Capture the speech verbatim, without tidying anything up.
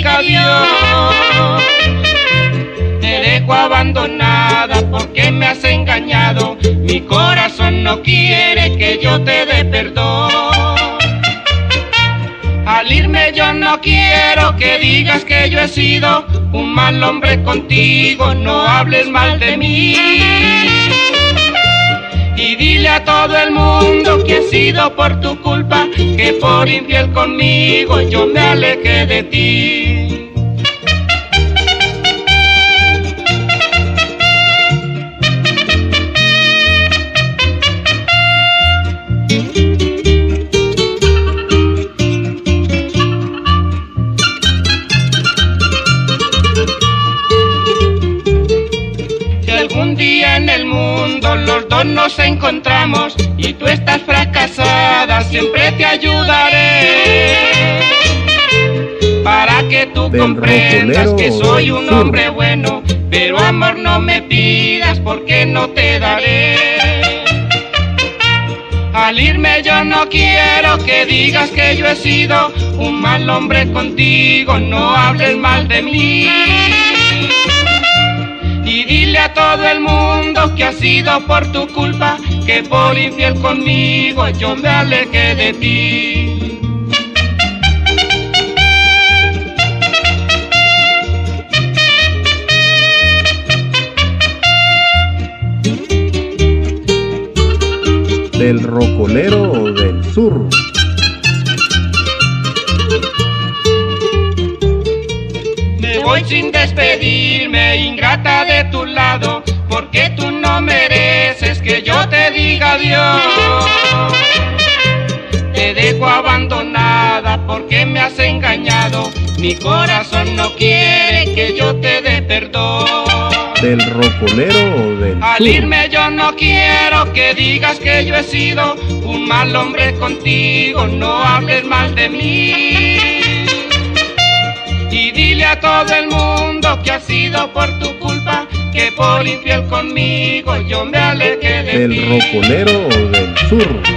diga adiós. Te dejo abandonada porque me has engañado. Mi corazón no quiere que yo te dé perdón. Al irme yo no quiero que digas que yo he sido un mal hombre contigo. No hables mal de mí. Y dile a todo el mundo que he sido por tu culpa, que por infiel conmigo yo me alejé de ti. Un día en el mundo los dos nos encontramos y tú estás fracasada, siempre te ayudaré para que tú Del comprendas que soy un sur. hombre bueno, pero amor no me pidas porque no te daré. Al irme yo no quiero que digas que yo he sido un mal hombre contigo, no hables mal de mí. Y dile a todo el mundo que ha sido por tu culpa, que por infiel conmigo yo me alejé de ti. Del rocolero del sur. Me voy sin despedirme, ingrata de tu lado, porque tú no mereces que yo te diga adiós. Te dejo abandonada porque me has engañado. Mi corazón no quiere que yo te dé perdón. Del rocolero del Al sur. irme yo no quiero que digas que yo he sido un mal hombre contigo, no hables mal de mí. Y dile a todo el mundo que ha sido por tu culpa, que por infiel conmigo yo me alejé de Del ti. rocolero del sur.